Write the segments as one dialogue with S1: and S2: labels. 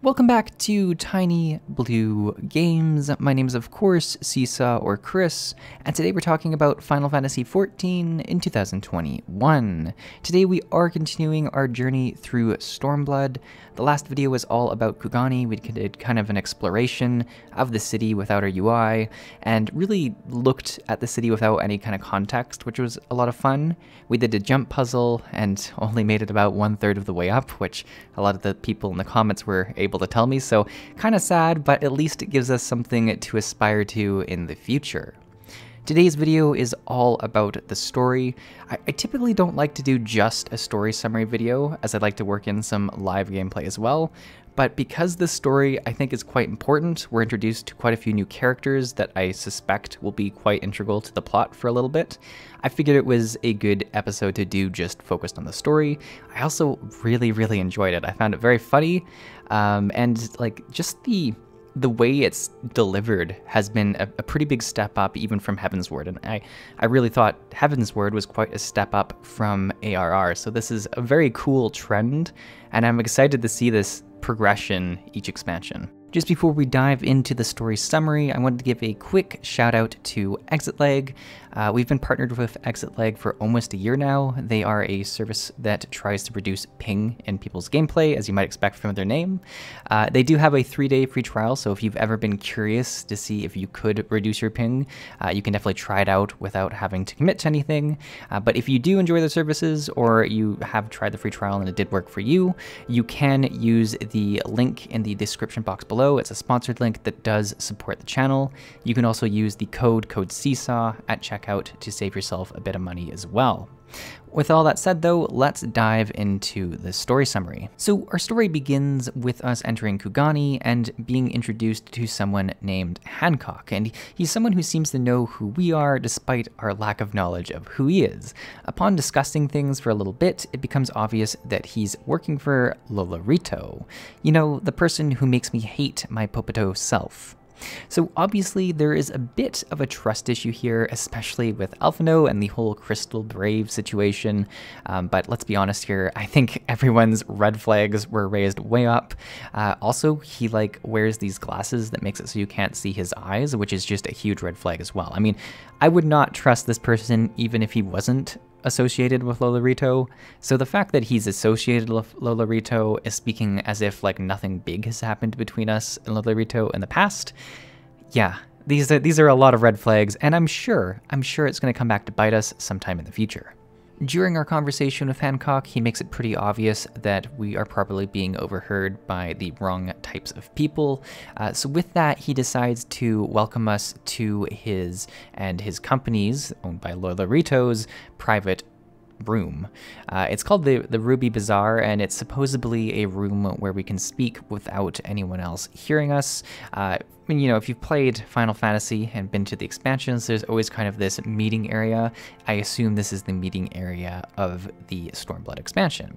S1: Welcome back to TinyBlueGames. My name is, of course, Csaw or Chris, and today we're talking about Final Fantasy XIV in 2021. Today we are continuing our journey through Stormblood. The last video was all about Kugane. We did kind of an exploration of the city without our UI, and really looked at the city without any kind of context, which was a lot of fun. We did a jump puzzle and only made it about 1/3 of the way up, which a lot of the people in the comments were able to tell me, so kind of sad, but at least it gives us something to aspire to in the future. Today's video is all about the story. I typically don't like to do just a story summary video, as I'd like to work in some live gameplay as well, but because this story I think is quite important, we're introduced to quite a few new characters that I suspect will be quite integral to the plot for a little bit. I figured it was a good episode to do just focused on the story. I also really enjoyed it. I found it very funny, and like just the way it's delivered has been a pretty big step up even from Heavensward, and I really thought Heavensward was quite a step up from ARR, so this is a very cool trend, and I'm excited to see this progression each expansion. Just before we dive into the story summary, I wanted to give a quick shout out to ffXIV. We've been partnered with ffXIV for almost a year now. They are a service that tries to reduce ping in people's gameplay, as you might expect from their name. They do have a 3-day free trial, so if you've ever been curious to see if you could reduce your ping, you can definitely try it out without having to commit to anything. But if you do enjoy their services, or you have tried the free trial and it did work for you, you can use the link in the description box below. It's a sponsored link that does support the channel. You can also use the code Csaw at checkout to save yourself a bit of money as well. With all that said though, let's dive into the story summary. So our story begins with us entering Kugane and being introduced to someone named Hancock, and he's someone who seems to know who we are despite our lack of knowledge of who he is. Upon discussing things for a little bit, it becomes obvious that he's working for Lolorito. You know, the person who makes me hate my Popito self. So obviously there is a bit of a trust issue here, especially with Alphino and the whole Crystal Brave situation, but let's be honest here, I think everyone's red flags were raised way up. Also, he wears these glasses that makes it so you can't see his eyes, which is just a huge red flag as well. I mean, I would not trust this person even if he wasn't associated with Lolorito, so the fact that he's associated with Lolorito is speaking as if nothing big has happened between us and Lolorito in the past. Yeah, these are a lot of red flags, and I'm sure it's going to come back to bite us sometime in the future. During our conversation with Hancock, he makes it pretty obvious that we are probably being overheard by the wrong types of people. So with that, he decides to welcome us to his and his company's, owned by Lolorito's, private room. It's called the Ruby Bazaar, and it's supposedly a room where we can speak without anyone else hearing us. You know, if you've played Final Fantasy and been to the expansions, there's always kind of this meeting area. I assume this is the meeting area of the Stormblood expansion.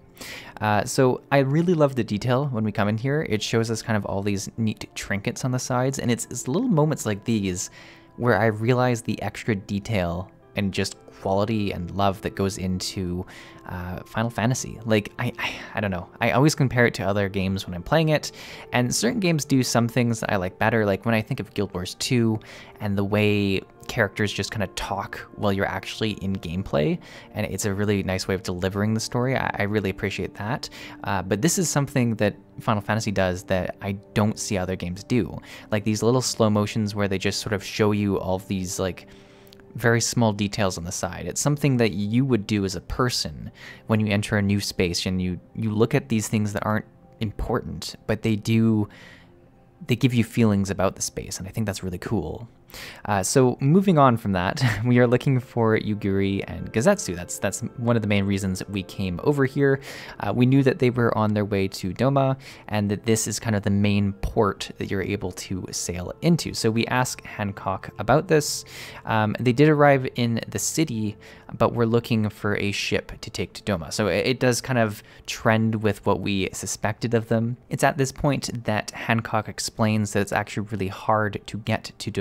S1: So I really love the detail when we come in here. It shows us kind of all these neat trinkets on the sides, and it's little moments like these where I realize the extra detail and just quality and love that goes into Final Fantasy. I don't know. I always compare it to other games when I'm playing it, and certain games do some things that I like better. Like when I think of Guild Wars 2 and the way characters just kind of talk while you're actually in gameplay, and it's a really nice way of delivering the story. I really appreciate that. But this is something that Final Fantasy does that I don't see other games do. Like these little slow motions where they just sort of show you all of these very small details on the side. It's something that you would do as a person when you enter a new space, and you look at these things that aren't important, but they give you feelings about the space, and I think that's really cool. So moving on from that, we are looking for Yugiri and Gazetsu. That's one of the main reasons we came over here. We knew that they were on their way to Doma, and that this is kind of the main port that you're able to sail into. So we ask Hancock about this. They did arrive in the city, but we're looking for a ship to take to Doma. So it does kind of trend with what we suspected of them. It's at this point that Hancock explains that it's actually really hard to get to Doma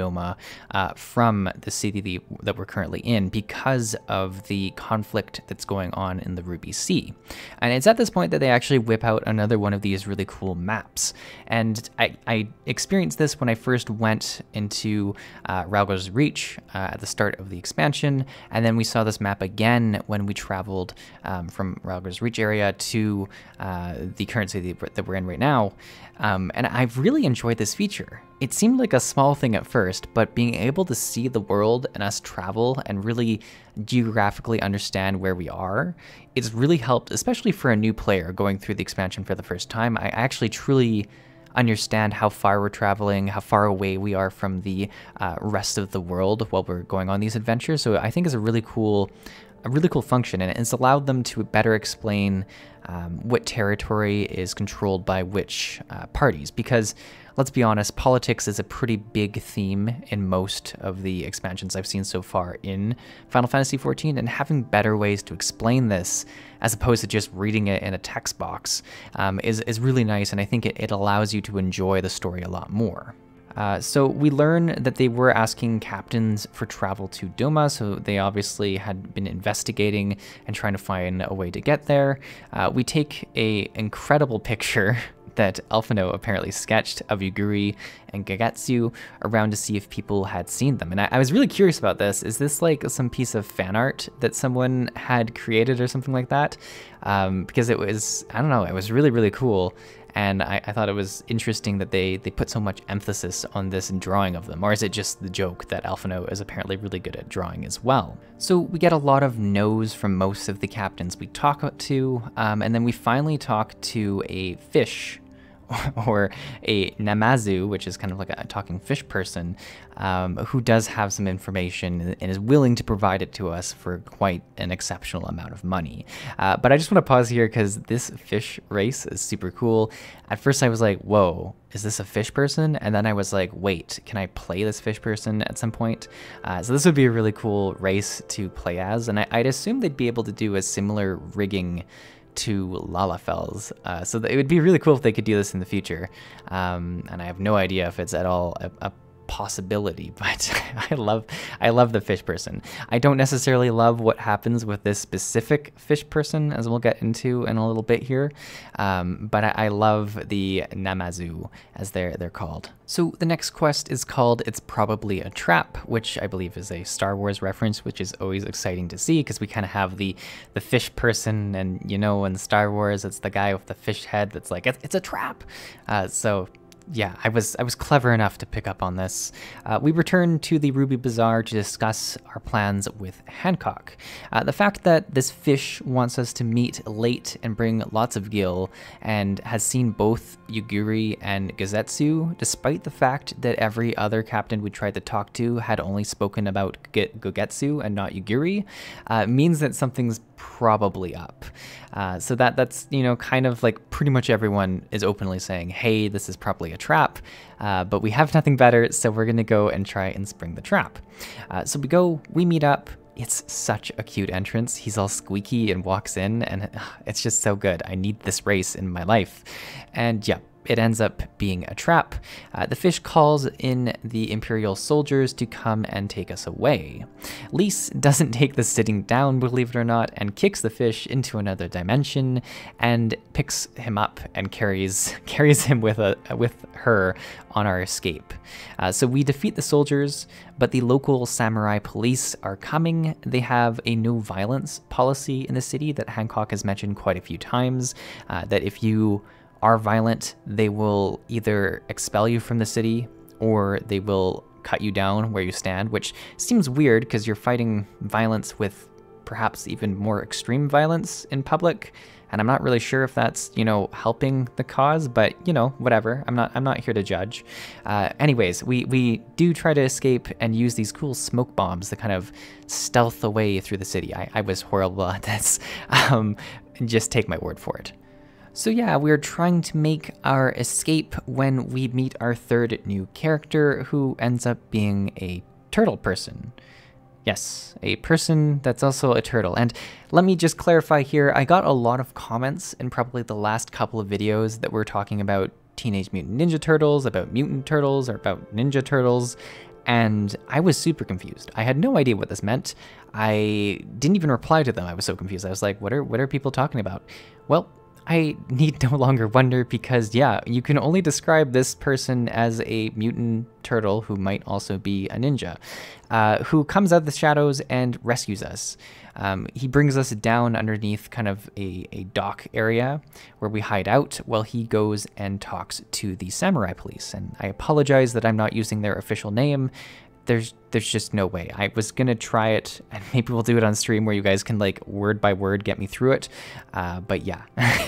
S1: from the city that we're currently in because of the conflict that's going on in the Ruby Sea. And it's at this point that they actually whip out another one of these really cool maps. And I experienced this when I first went into Ralgo's Reach at the start of the expansion, and then we saw this map again when we traveled from Ralgo's Reach area to the current city that we're in right now. And I've really enjoyed this feature. It seemed like a small thing at first, but being able to see the world and us travel and really geographically understand where we are, it's really helped, especially for a new player going through the expansion for the first time. I actually truly understand how far we're traveling, how far away we are from the rest of the world while we're going on these adventures. So I think it's a really cool function, and it's allowed them to better explain what territory is controlled by which parties, because let's be honest, politics is a pretty big theme in most of the expansions I've seen so far in Final Fantasy XIV, and having better ways to explain this as opposed to just reading it in a text box is really nice, and I think it allows you to enjoy the story a lot more. So we learn that they were asking captains for travel to Doma, so they obviously had been investigating and trying to find a way to get there. We take an incredible picture that Alphino apparently sketched of Yuguri and Gogetsu around to see if people had seen them. And I was really curious about this. Is this like some piece of fan art that someone had created or something like that? Because it was, I don't know, it was really, really cool. And I thought it was interesting that they put so much emphasis on this in drawing of them. Or is it just the joke that Alphino is apparently really good at drawing as well? So we get a lot of no's from most of the captains we talk to, and then we finally talk to a fish, or a Namazu, which is kind of like a talking fish person, who does have some information and is willing to provide it to us for quite an exceptional amount of money. But I just want to pause here because this fish race is super cool. At first I was like, whoa, is this a fish person? And then I was like, wait, can I play this fish person at some point? So this would be a really cool race to play as, and I'd assume they'd be able to do a similar rigging to Lalafell's, so it would be really cool if they could do this in the future, and I have no idea if it's at all a possibility, but I love the fish person. I don't necessarily love what happens with this specific fish person, as we'll get into in a little bit here, but I love the Namazu, as they're called. So the next quest is called It's Probably a Trap, which I believe is a Star Wars reference, which is always exciting to see because we kind of have the fish person, and you know, in Star Wars it's the guy with the fish head that's like, it's a trap. So yeah, I was clever enough to pick up on this. We return to the Ruby Bazaar to discuss our plans with Hancock. The fact that this fish wants us to meet late and bring lots of gil, and has seen both Yuguri and Gogetsu, despite the fact that every other captain we tried to talk to had only spoken about Gogetsu and not Yuguri, means that something's probably up. So that's, you know, kind of like pretty much everyone is openly saying, hey, this is probably a trap, but we have nothing better, so we're gonna go and try and spring the trap. So we meet up. It's such a cute entrance. He's all squeaky and walks in, and it's just so good. I need this race in my life. And yeah, it ends up being a trap. The fish calls in the Imperial soldiers to come and take us away. Lise doesn't take the sitting down, believe it or not, and kicks the fish into another dimension and picks him up and carries him with her on our escape. So we defeat the soldiers, but the local samurai police are coming. They have a no violence policy in the city that Hancock has mentioned quite a few times, that if you are violent, they will either expel you from the city or they will cut you down where you stand, which seems weird because you're fighting violence with perhaps even more extreme violence in public, and I'm not really sure if that's, you know, helping the cause, but you know, whatever. I'm not here to judge. Anyways, we do try to escape and use these cool smoke bombs that kind of stealth away through the city. I was horrible at this. Just take my word for it. So yeah, we're trying to make our escape when we meet our third new character, who ends up being a turtle person. Yes, a person that's also a turtle. And let me just clarify here, I got a lot of comments in probably the last couple of videos that were talking about Teenage Mutant Ninja Turtles, about mutant turtles, or about ninja turtles. And I was super confused. I had no idea what this meant. I didn't even reply to them. I was so confused. I was like, what are people talking about? Well, I need no longer wonder because, yeah, you can only describe this person as a mutant turtle who might also be a ninja, who comes out of the shadows and rescues us. He brings us down underneath kind of a dock area where we hide out while he goes and talks to the samurai police. And I apologize that I'm not using their official name. There's just no way. I was gonna try it, and maybe we'll do it on stream where you guys can like word by word get me through it. But yeah,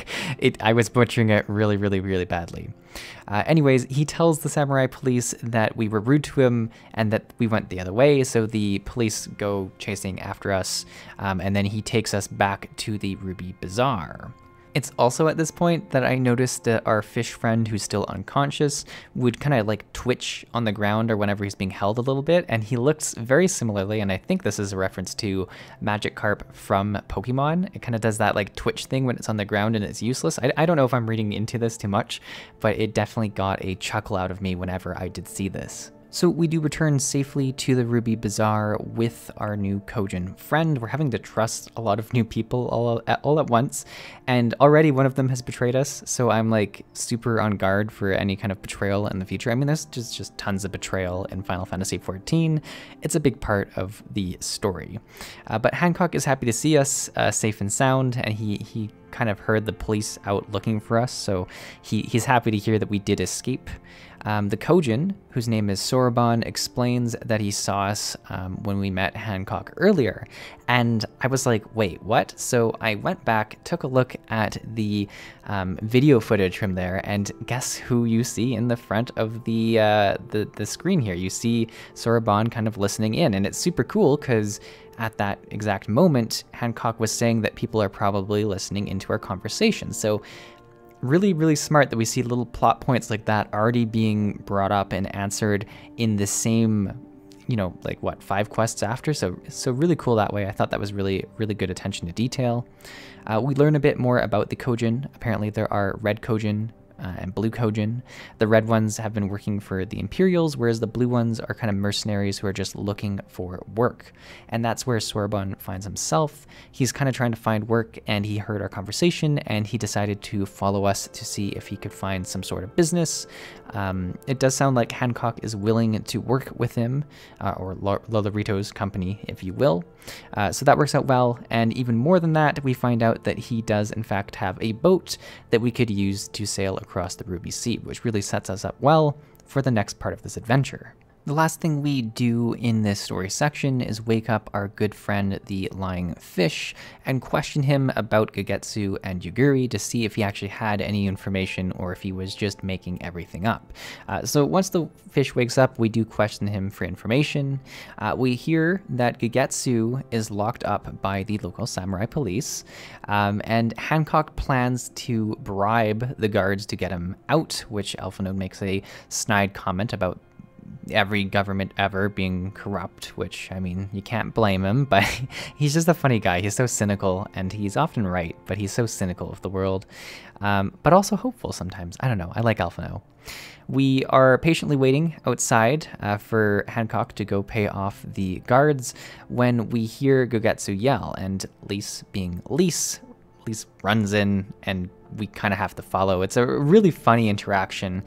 S1: I was butchering it really, really, really badly. Anyways, he tells the samurai police that we were rude to him and that we went the other way, so the police go chasing after us, and then he takes us back to the Ruby Bazaar. It's also at this point that I noticed that our fish friend, who's still unconscious, would kind of like twitch on the ground or whenever he's being held a little bit, and he looks very similarly, and I think this is a reference to Magikarp from Pokemon. It kind of does that like twitch thing when it's on the ground and it's useless. I don't know if I'm reading into this too much, but it definitely got a chuckle out of me whenever I did see this. So we do return safely to the Ruby Bazaar with our new Kugane friend. We're having to trust a lot of new people all at once, and already one of them has betrayed us, so I'm like super on guard for any kind of betrayal in the future. I mean, there's just tons of betrayal in Final Fantasy XIV. It's a big part of the story. But Hancock is happy to see us safe and sound, and he kind of heard the police out looking for us, so he's happy to hear that we did escape. The Kugane, whose name is Soraban, explains that he saw us when we met Hancock earlier, and I was like, wait, what? So I went back, took a look at the video footage from there, and guess who you see in the front of the screen here? You see Soraban kind of listening in, and it's super cool because at that exact moment, Hancock was saying that people are probably listening into our conversation. So really, really smart that we see little plot points like that already being brought up and answered in the same, you know, like what, 5 quests after. So really cool that way. I thought that was really, really good attention to detail. We learn a bit more about the Kugane. Apparently there are red Kugane and blue Kugane. The red ones have been working for the Imperials, whereas the blue ones are kind of mercenaries who are just looking for work. And that's where Soraban finds himself. He's kind of trying to find work, and he heard our conversation, and he decided to follow us to see if he could find some sort of business. It does sound like Hancock is willing to work with him, or Lolorito's company, if you will. So that works out well, and even more than that, we find out that he does in fact have a boat that we could use to sail across the Ruby Sea, which really sets us up well for the next part of this adventure. The last thing we do in this story section is wake up our good friend, the Lying Fish, and question him about Gegetsu and Yuguri to see if he actually had any information or if he was just making everything up. So once the fish wakes up, we do question him for information. We hear that Gegetsu is locked up by the local samurai police, and Hancock plans to bribe the guards to get him out, which Alphinaud makes a snide comment about every government ever being corrupt, which, I mean, you can't blame him, but he's just a funny guy. He's so cynical, and he's often right, but he's so cynical of the world, but also hopeful sometimes. I don't know. I like Alphinaud. We are patiently waiting outside for Hancock to go pay off the guards when we hear Gegetsu yell, and Lise, being Lise runs in, and we kind of have to follow. It's a really funny interaction.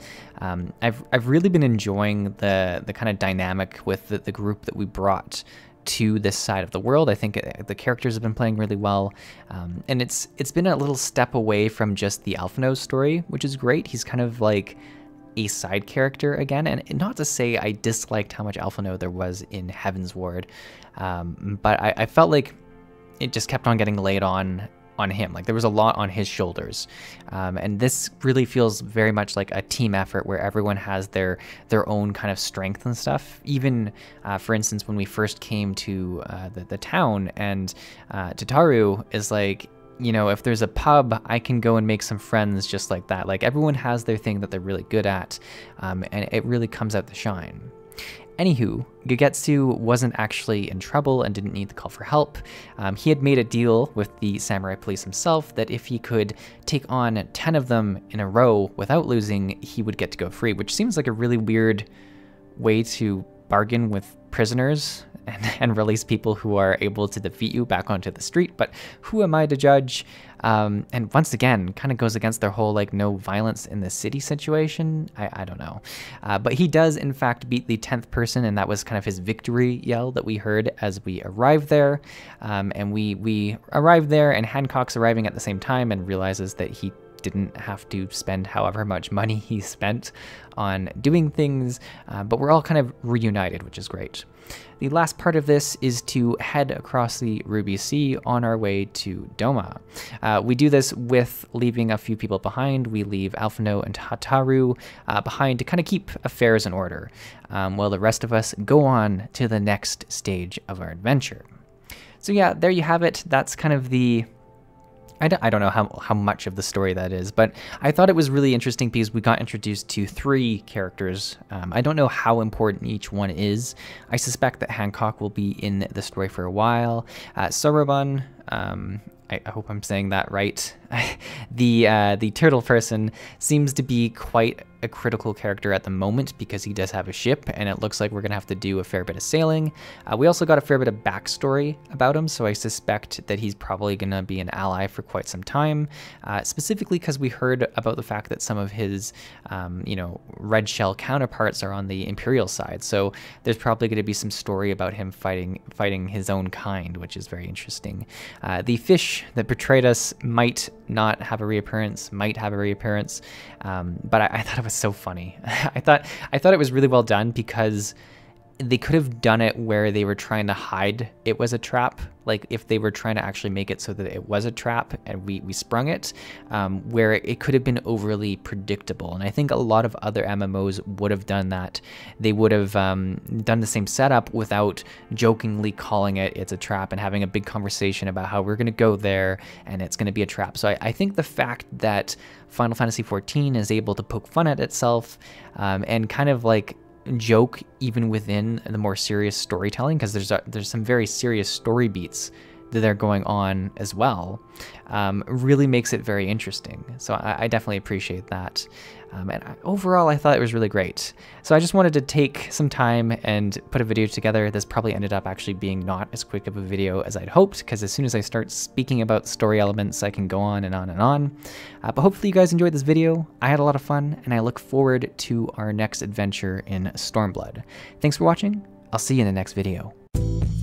S1: I've really been enjoying the kind of dynamic with the group that we brought to this side of the world. I think the characters have been playing really well, and it's been a little step away from just the Alphinaud story, which is great. He's kind of like a side character again, and not to say I disliked how much Alphinaud there was in Heavensward, but I felt like it just kept on getting laid on him. Like there was a lot on his shoulders, and this really feels very much like a team effort where everyone has their own kind of strength and stuff. Even for instance, when we first came to the town, and Tataru is like, you know, if there's a pub, I can go and make some friends just like that. Like everyone has their thing that they're really good at, and it really comes out to shine. Anywho, Gegetsu wasn't actually in trouble and didn't need the call for help. He had made a deal with the samurai police himself that if he could take on 10 of them in a row without losing, he would get to go free, which seems like a really weird way to bargain with prisoners and release people who are able to defeat you back onto the street, but who am I to judge? And once again, kind of goes against their whole like no violence in the city situation. I don't know. But he does in fact beat the 10th person, and that was kind of his victory yell that we heard as we arrived there. And we arrived there, and Hancock's arriving at the same time and realizes that he didn't have to spend however much money he spent on doing things, but we're all kind of reunited, which is great. The last part of this is to head across the Ruby Sea on our way to Doma. We do this with leaving a few people behind. We leave Alphino and Hataru behind to kind of keep affairs in order, while the rest of us go on to the next stage of our adventure. So yeah, there you have it. That's kind of the... I don't know how much of the story that is, but I thought it was really interesting because we got introduced to 3 characters. I don't know how important each one is. I suspect that Hancock will be in the story for a while. Soroban, I hope I'm saying that right. The turtle person seems to be quite a critical character at the moment because he does have a ship, and it looks like we're gonna have to do a fair bit of sailing. We also got a fair bit of backstory about him, so I suspect that he's probably gonna be an ally for quite some time, specifically because we heard about the fact that some of his, red shell counterparts are on the Imperial side, so there's probably gonna be some story about him fighting his own kind, which is very interesting. The fish that betrayed us might not have a reappearance, but I thought it was so funny. I thought it was really well done because they could have done it where they were trying to hide it was a trap, like if they were trying to actually make it so that it was a trap and we sprung it, where it could have been overly predictable. And I think a lot of other MMOs would have done that. They would have done the same setup without jokingly calling it's a trap and having a big conversation about how we're going to go there and it's going to be a trap. So I think the fact that Final Fantasy XIV is able to poke fun at itself and kind of like joke even within the more serious storytelling, because there's some very serious story beats that are going on as well, really makes it very interesting. So I definitely appreciate that. Overall, I thought it was really great. So I just wanted to take some time and put a video together. This probably ended up actually being not as quick of a video as I'd hoped, because as soon as I start speaking about story elements, I can go on and on and on. But hopefully you guys enjoyed this video. I had a lot of fun, and I look forward to our next adventure in Stormblood. Thanks for watching. I'll see you in the next video.